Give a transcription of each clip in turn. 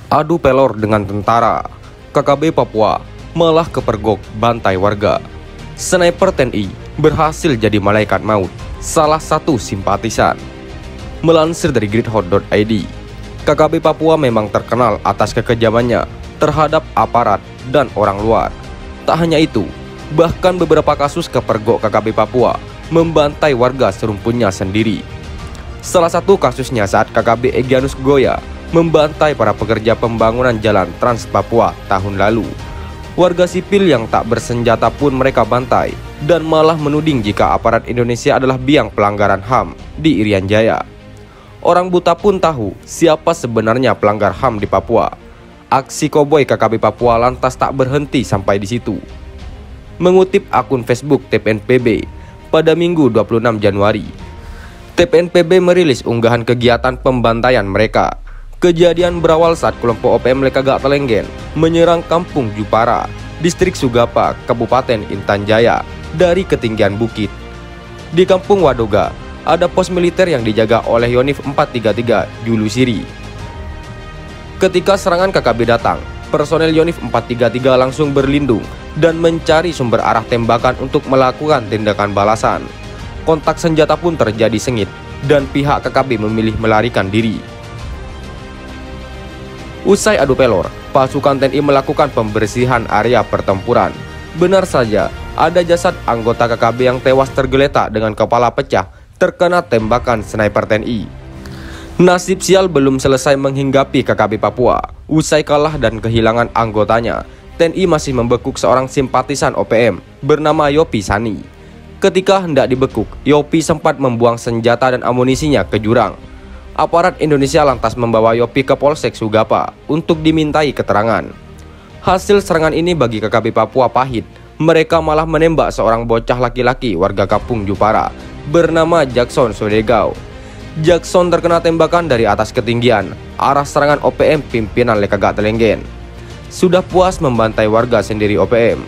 Adu pelor dengan tentara, KKB Papua malah kepergok bantai warga. Sniper TNI berhasil jadi malaikat maut salah satu simpatisan. Melansir dari gridhot.id, KKB Papua memang terkenal atas kekejamannya terhadap aparat dan orang luar. Tak hanya itu, bahkan beberapa kasus kepergok KKB Papua membantai warga serumpunnya sendiri. Salah satu kasusnya saat KKB Egyanus Goya membantai para pekerja pembangunan jalan Trans Papua tahun lalu. Warga sipil yang tak bersenjata pun mereka bantai dan malah menuding jika aparat Indonesia adalah biang pelanggaran HAM di Irian Jaya. Orang buta pun tahu siapa sebenarnya pelanggar HAM di Papua. Aksi koboi KKB Papua lantas tak berhenti sampai di situ. Mengutip akun Facebook TPNPB pada Minggu 26 Januari, TPNPB merilis unggahan kegiatan pembantaian mereka. Kejadian berawal saat kelompok OPM Lekagak Telenggen menyerang Kampung Jupara, Distrik Sugapa, Kabupaten Intan Jaya dari ketinggian bukit. Di Kampung Wadoga, ada pos militer yang dijaga oleh Yonif 433 Julu Siri. Ketika serangan KKB datang, personel Yonif 433 langsung berlindung dan mencari sumber arah tembakan untuk melakukan tindakan balasan. Kontak senjata pun terjadi sengit dan pihak KKB memilih melarikan diri. Usai adu pelor, pasukan TNI melakukan pembersihan area pertempuran. Benar saja, ada jasad anggota KKB yang tewas tergeletak dengan kepala pecah terkena tembakan sniper TNI. Nasib sial belum selesai menghinggapi KKB Papua. Usai kalah dan kehilangan anggotanya, TNI masih membekuk seorang simpatisan OPM bernama Yopi Sani. Ketika hendak dibekuk, Yopi sempat membuang senjata dan amunisinya ke jurang. Aparat Indonesia lantas membawa Yopi ke Polsek Sugapa untuk dimintai keterangan. Hasil serangan ini bagi KKB Papua pahit. Mereka malah menembak seorang bocah laki-laki warga Kampung Jupara bernama Jackson Sodegau. Jackson terkena tembakan dari atas ketinggian arah serangan OPM pimpinan Lekagak Telenggen. Sudah puas membantai warga sendiri OPM.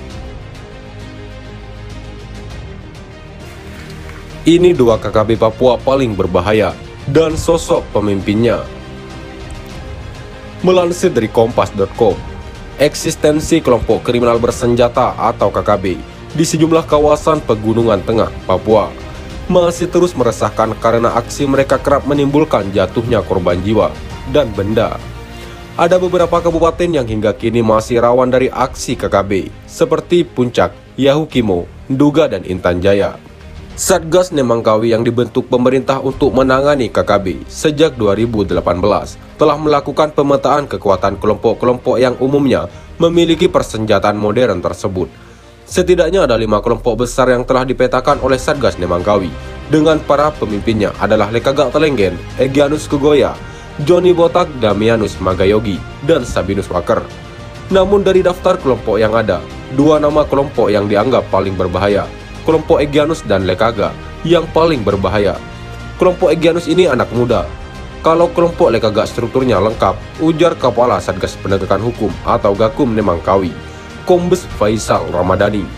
Ini dua KKB Papua paling berbahaya dan sosok pemimpinnya. Melansir dari kompas.com, eksistensi kelompok kriminal bersenjata atau KKB di sejumlah kawasan pegunungan tengah Papua masih terus meresahkan karena aksi mereka kerap menimbulkan jatuhnya korban jiwa dan benda. Ada beberapa kabupaten yang hingga kini masih rawan dari aksi KKB seperti Puncak, Yahukimo, Nduga, dan Intan Jaya. Satgas Nemangkawi yang dibentuk pemerintah untuk menangani KKB sejak 2018 telah melakukan pemetaan kekuatan kelompok-kelompok yang umumnya memiliki persenjataan modern tersebut. Setidaknya ada 5 kelompok besar yang telah dipetakan oleh Satgas Nemangkawi dengan para pemimpinnya adalah Lekagak Telenggen, Egyanus Kugoya, Joni Botak, Damianus Magayogi, dan Sabinus Waker. Namun dari daftar kelompok yang ada, 2 nama kelompok yang dianggap paling berbahaya, kelompok Egyanus dan Lekagak yang paling berbahaya. Kelompok Egyanus ini anak muda. Kalau kelompok Lekagak strukturnya lengkap, ujar Kepala Satgas Penegakan Hukum atau Gakum Nemangkawi, Kombes Faisal Ramadhani.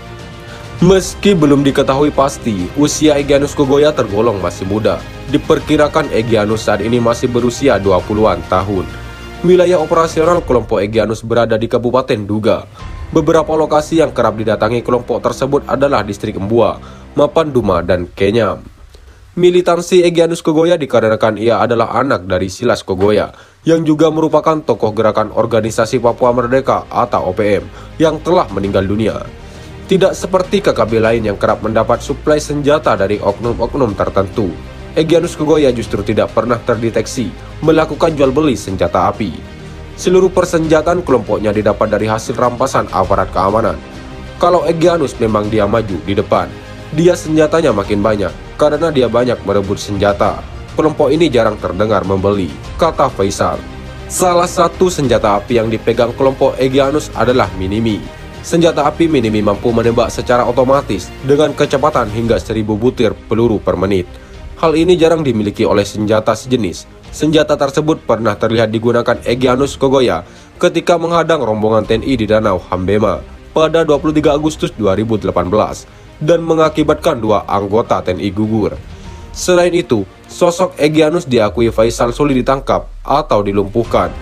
Meski belum diketahui pasti, usia Egyanus Kugoya tergolong masih muda. Diperkirakan Egyanus saat ini masih berusia 20-an tahun. Wilayah operasional kelompok Egyanus berada di Kabupaten Duga. Beberapa lokasi yang kerap didatangi kelompok tersebut adalah Distrik Mbua, Mapanduma, dan Kenyam. Militansi Egyanus Kugoya dikarenakan ia adalah anak dari Silas Kugoya, yang juga merupakan tokoh gerakan organisasi Papua Merdeka atau OPM yang telah meninggal dunia. Tidak seperti KKB lain yang kerap mendapat suplai senjata dari oknum-oknum tertentu, Egyanus Kugoya justru tidak pernah terdeteksi melakukan jual beli senjata api. Seluruh persenjataan kelompoknya didapat dari hasil rampasan aparat keamanan. Kalau Egyanus memang dia maju di depan, dia senjatanya makin banyak karena dia banyak merebut senjata. Kelompok ini jarang terdengar membeli, kata Faisal. Salah satu senjata api yang dipegang kelompok Egyanus adalah Minimi. Senjata api Minimi mampu menembak secara otomatis dengan kecepatan hingga 1000 butir peluru per menit. Hal ini jarang dimiliki oleh senjata sejenis. Senjata tersebut pernah terlihat digunakan Egyanus Kugoya ketika menghadang rombongan TNI di Danau Hambema pada 23 Agustus 2018 dan mengakibatkan 2 anggota TNI gugur. Selain itu, sosok Egyanus diakui Faisal sulit ditangkap atau dilumpuhkan.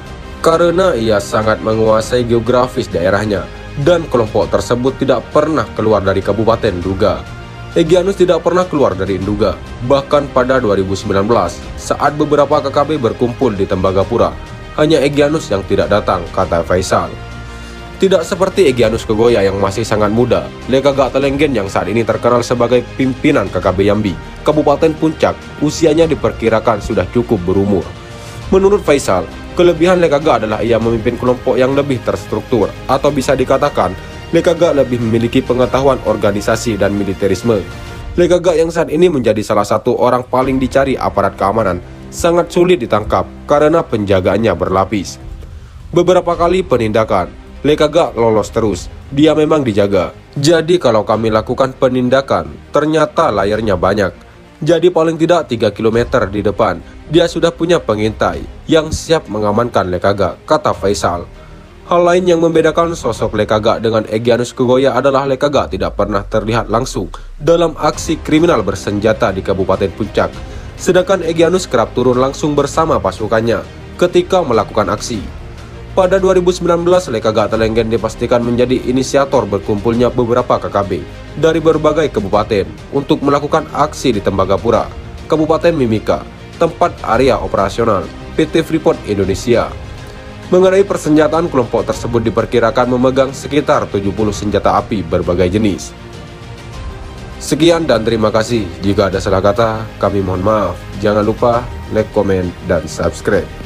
karena ia sangat menguasai geografis daerahnya dan kelompok tersebut tidak pernah keluar dari Kabupaten Nduga. Egyanus tidak pernah keluar dari Nduga, bahkan pada 2019 saat beberapa KKB berkumpul di Tembagapura, hanya Egyanus yang tidak datang, kata Faisal. Tidak seperti Egyanus Kegoya yang masih sangat muda, Lekagak Telenggen yang saat ini terkenal sebagai pimpinan KKB Yambi, Kabupaten Puncak, usianya diperkirakan sudah cukup berumur. Menurut Faisal, kelebihan Lekagak adalah ia memimpin kelompok yang lebih terstruktur, atau bisa dikatakan, Lekagak lebih memiliki pengetahuan organisasi dan militerisme. Lekagak yang saat ini menjadi salah satu orang paling dicari aparat keamanan, sangat sulit ditangkap karena penjagaannya berlapis. Beberapa kali penindakan, Lekagak lolos terus, dia memang dijaga. Jadi kalau kami lakukan penindakan, ternyata layarnya banyak. Jadi paling tidak 3 km di depan, dia sudah punya pengintai yang siap mengamankan Lekagak, kata Faisal. Hal lain yang membedakan sosok Lekagak dengan Egyanus Kegoya adalah Lekagak tidak pernah terlihat langsung dalam aksi kriminal bersenjata di Kabupaten Puncak. Sedangkan Egyanus kerap turun langsung bersama pasukannya ketika melakukan aksi. Pada 2019, Lekagak Telenggen dipastikan menjadi inisiator berkumpulnya beberapa KKB dari berbagai kabupaten untuk melakukan aksi di Tembagapura, Kabupaten Mimika, tempat area operasional PT Freeport Indonesia. Mengenai persenjataan, kelompok tersebut diperkirakan memegang sekitar 70 senjata api berbagai jenis. Sekian dan terima kasih. Jika ada salah kata, kami mohon maaf. Jangan lupa like, komen, dan subscribe.